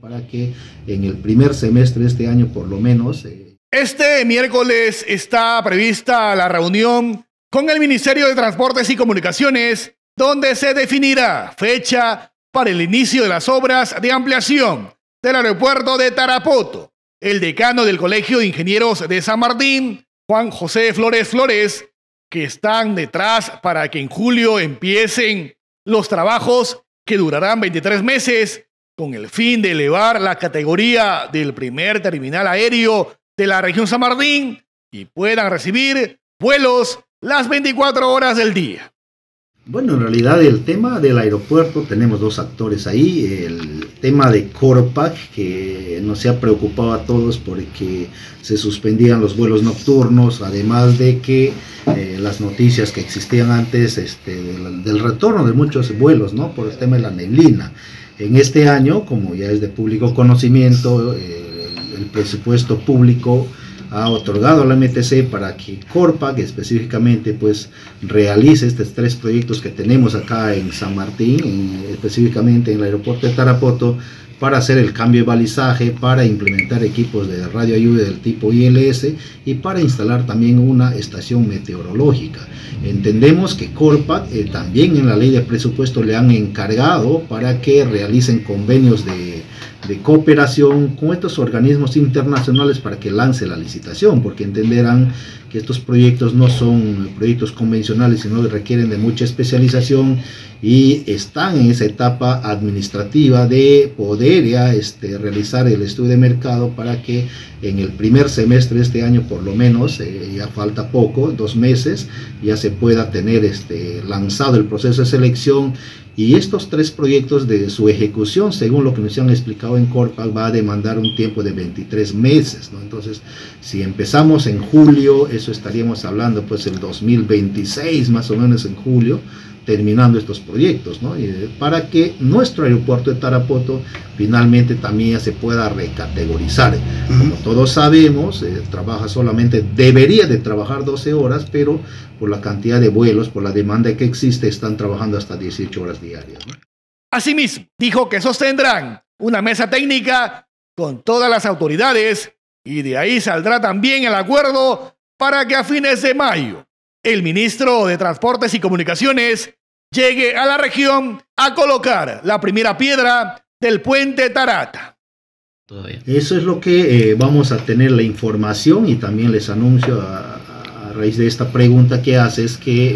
para que en el primer semestre de este año por lo menos... Este miércoles está prevista la reunión con el Ministerio de Transportes y Comunicaciones, donde se definirá fecha para el inicio de las obras de ampliación del aeropuerto de Tarapoto. El decano del Colegio de Ingenieros de San Martín, Juan José Flores, que están detrás para que en julio empiecen los trabajos que durarán 23 meses con el fin de elevar la categoría del primer terminal aéreo de la región San Martín y puedan recibir vuelos las 24 horas del día. Bueno, en realidad el tema del aeropuerto tenemos dos actores ahí. El tema de Corpac, que nos ha preocupado a todos porque se suspendían los vuelos nocturnos, además de que las noticias que existían antes del retorno de muchos vuelos, ¿no? Por el tema de la neblina. En este año, como ya es de público conocimiento, el presupuesto público ha otorgado a la MTC para que Corpac específicamente pues realice estos 3 proyectos que tenemos acá en San Martín, específicamente en el aeropuerto de Tarapoto, para hacer el cambio de balizaje, para implementar equipos de radioayuda del tipo ILS y para instalar también una estación meteorológica. Entendemos que Corpac también en la ley de presupuesto le han encargado para que realicen convenios de cooperación con estos organismos internacionales para que lance la licitación, porque entenderán que estos proyectos no son proyectos convencionales, sino que requieren de mucha especialización y están en esa etapa administrativa de poder ya realizar el estudio de mercado para que en el primer semestre de este año, por lo menos, ya falta poco, 2 meses, ya se pueda tener lanzado el proceso de selección. Y estos 3 proyectos de su ejecución, según lo que nos han explicado en Corpac, va a demandar un tiempo de 23 meses, ¿no? Entonces, si empezamos en julio, eso estaríamos hablando pues el 2026, más o menos en julio, terminando estos proyectos, ¿no? Para que nuestro aeropuerto de Tarapoto finalmente también se pueda recategorizar. Como todos sabemos, debería de trabajar 12 horas, pero por la cantidad de vuelos, por la demanda que existe, están trabajando hasta 18 horas diarias, ¿no? Asimismo, dijo que sostendrán una mesa técnica con todas las autoridades y de ahí saldrá también el acuerdo para que a fines de mayo el ministro de Transportes y Comunicaciones llegue a la región a colocar la primera piedra del puente Tarata. Eso es lo que vamos a tener la información, y también les anuncio a raíz de esta pregunta que haces que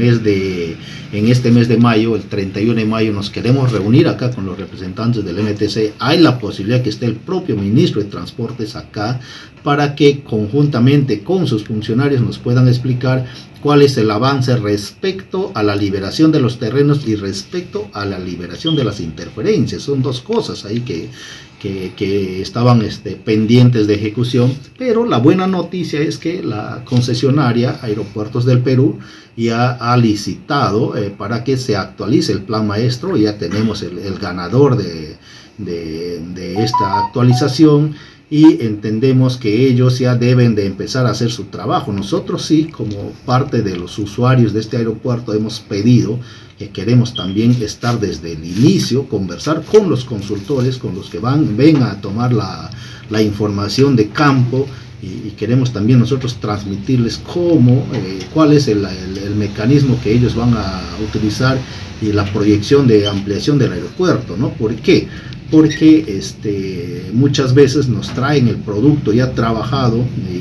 en este mes de mayo, el 31 de mayo, nos queremos reunir acá con los representantes del MTC. Hay la posibilidad que esté el propio ministro de Transportes acá para que conjuntamente con sus funcionarios nos puedan explicar cuál es el avance respecto a la liberación de los terrenos y respecto a la liberación de las interferencias. Son 2 cosas ahí que estaban pendientes de ejecución, pero la buena noticia es que la concesionaria Aeropuertos del Perú ya ha licitado para que se actualice el plan maestro. Ya tenemos el ganador de esta actualización y entendemos que ellos ya deben de empezar a hacer su trabajo. Nosotros sí, como parte de los usuarios de este aeropuerto, hemos pedido que queremos también estar desde el inicio, conversar con los consultores, con los que vengan a tomar la información de campo, y queremos también nosotros transmitirles cuál es el mecanismo que ellos van a utilizar y la proyección de ampliación del aeropuerto, ¿no? ¿Por qué? Porque muchas veces nos traen el producto ya trabajado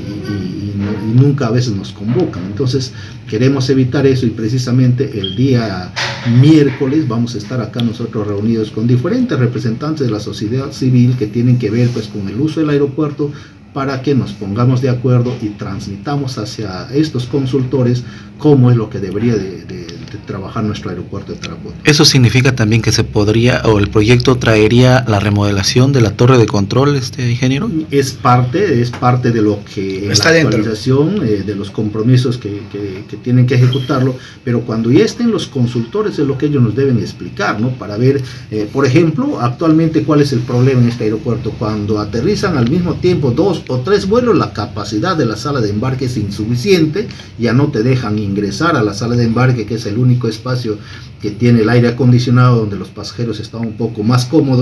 y nunca a veces nos convocan. Entonces queremos evitar eso, y precisamente el día miércoles vamos a estar acá nosotros reunidos con diferentes representantes de la sociedad civil que tienen que ver pues con el uso del aeropuerto, para que nos pongamos de acuerdo y transmitamos hacia estos consultores cómo es lo que debería de trabajar nuestro aeropuerto de Tarapoto. ¿Eso significa también que se podría, o el proyecto traería la remodelación de la torre de control, ingeniero? Es parte de lo que en está la actualización de los compromisos que tienen que ejecutarlo, pero cuando ya estén los consultores es lo que ellos nos deben explicar, ¿no? Para ver, por ejemplo, actualmente cuál es el problema en este aeropuerto. Cuando aterrizan al mismo tiempo 2 o 3 vuelos, la capacidad de la sala de embarque es insuficiente, ya no te dejan ingresar a la sala de embarque, que es el único espacio que tiene el aire acondicionado donde los pasajeros están un poco más cómodos.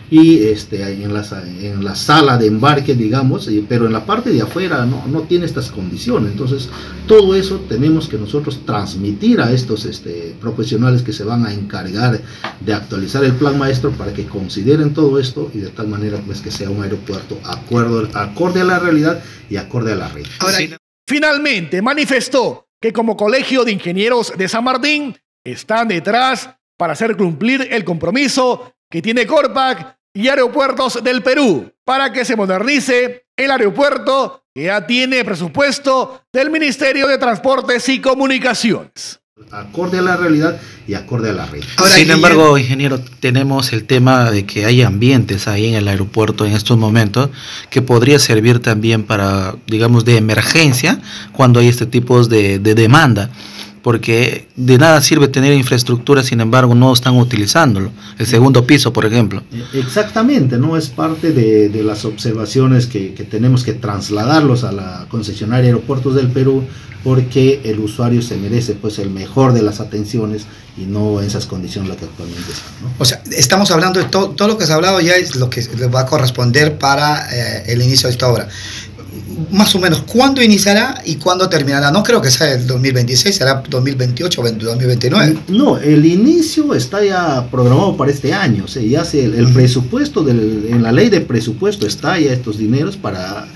y en la sala de embarque, digamos, pero en la parte de afuera no tiene estas condiciones. Entonces todo eso tenemos que nosotros transmitir a estos profesionales que se van a encargar de actualizar el plan maestro para que consideren todo esto y de tal manera pues que sea un aeropuerto acorde a la realidad y acorde a la red. Ahora, finalmente manifestó que como Colegio de Ingenieros de San Martín están detrás para hacer cumplir el compromiso que tiene Corpac y Aeropuertos del Perú para que se modernice el aeropuerto que ya tiene presupuesto del Ministerio de Transportes y Comunicaciones. Acorde a la realidad y acorde a la red. Ahora, sin embargo, ingeniero, tenemos el tema de que hay ambientes ahí en el aeropuerto en estos momentos que podría servir también para, digamos, de emergencia cuando hay este tipo de demanda, porque de nada sirve tener infraestructura, sin embargo, no están utilizándolo. El segundo piso, por ejemplo. Exactamente, ¿no? Es parte de las observaciones que tenemos que trasladarlos a la concesionaria Aeropuertos del Perú, porque el usuario se merece pues el mejor de las atenciones y no en esas condiciones las que actualmente están, ¿no? O sea, estamos hablando de todo lo que se ha hablado ya es lo que le va a corresponder para el inicio de esta obra. Más o menos, ¿cuándo iniciará y cuándo terminará? No creo que sea el 2026, será 2028 o 2029. No, el inicio está ya programado para este año. O sea, ya el presupuesto, en la ley de presupuesto está ya estos dineros para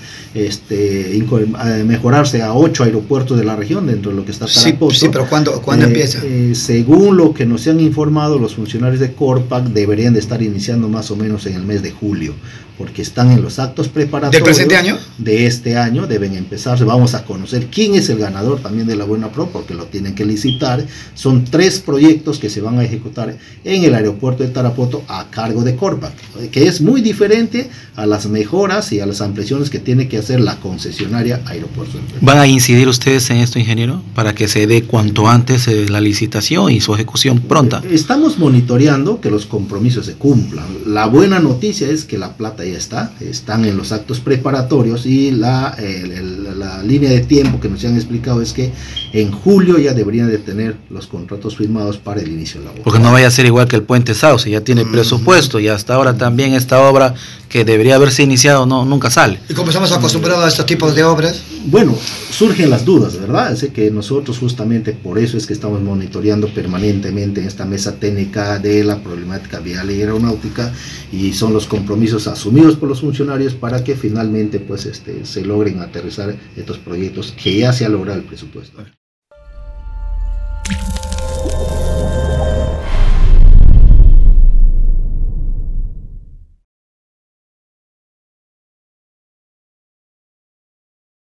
mejorarse a 8 aeropuertos de la región dentro de lo que está Tarapoto. Sí, pero ¿cuándo empieza? Según lo que nos han informado los funcionarios de Corpac, deberían de estar iniciando más o menos en el mes de julio, porque están en los actos preparatorios. ¿Del presente año? De este año deben empezarse. Vamos a conocer quién es el ganador también de la Buena Pro, porque lo tienen que licitar. Son 3 proyectos que se van a ejecutar en el aeropuerto de Tarapoto a cargo de Corpac, que es muy diferente a las mejoras y a las ampliaciones que tiene que hacer la concesionaria Aeropuertos del Perú. ¿Van a incidir ustedes en esto, ingeniero, para que se dé cuanto antes la licitación y su ejecución pronta? Estamos monitoreando que los compromisos se cumplan. La buena noticia es que la plata ya están en los actos preparatorios, y la línea de tiempo que nos han explicado es que en julio ya deberían de tener los contratos firmados para el inicio de la obra. Porque no vaya a ser igual que el Puente Sauce, ya tiene presupuesto y hasta ahora también esta obra que debería haberse iniciado nunca sale. ¿Y cómo estamos acostumbrados a estos tipos de obras? Bueno, surgen las dudas, ¿verdad? Así que nosotros justamente por eso es que estamos monitoreando permanentemente en esta mesa técnica de la problemática vial y aeronáutica, y son los compromisos asumidos por los funcionarios para que finalmente pues se logren aterrizar estos proyectos que ya se ha logrado el presupuesto.